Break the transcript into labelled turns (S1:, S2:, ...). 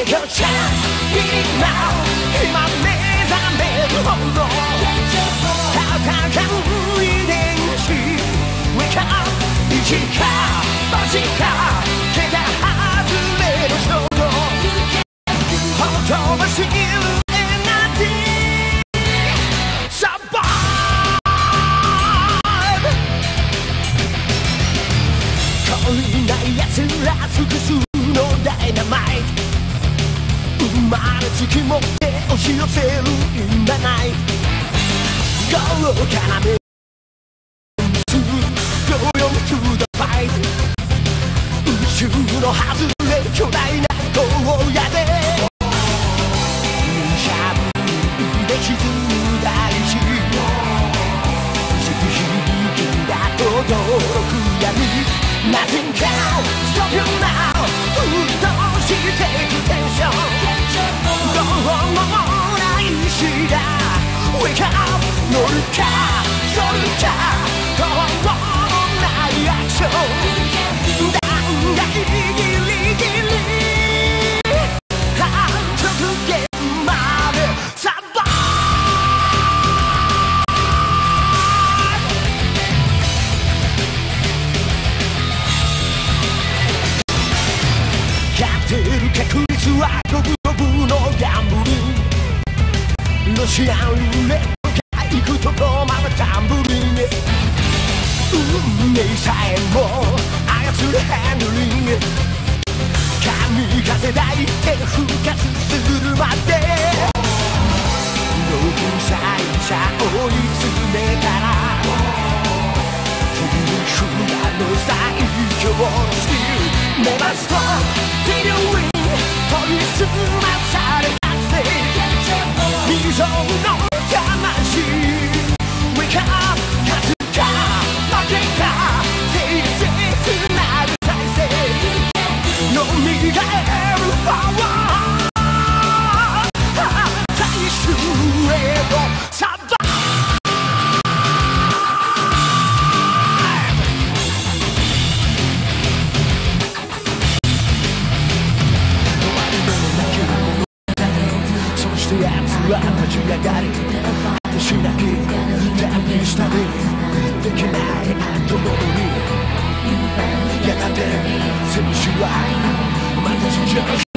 S1: Take your chance, now 今目覚めるほど戦う遺伝子 Wake up 一かマジか毛が外れる衝動ほとばしるエナジー Survive 恋ない奴ら複数のダイナマイト生まれつき持って押し寄せるんだない豪華なメンツ Go on to the fight 宇宙の外れ巨大な荒野でしゃぶで沈んだ石響きが轟く闇 Nothing can stop you now 沸騰していくテンションどうもないしだ Wake up 乗るかそるかどうもないアクション弾がギリギリ半直線までサバ勝てる確率は五分五分のギャンブルロシアンルーレットが行くとこまでタンブリング運命さえも操るハンドリング神風抱いて復活するまで独裁者追い詰めたら夫婦らの最強のスキル Never stop till you win 研ぎ澄まされたせ未曾の魂 Wake up 勝つか負けか定説なる体制蘇るパワー最終へとサバ奴は立ち上がり果てしなき旅したりできない後戻りやがて選手はまた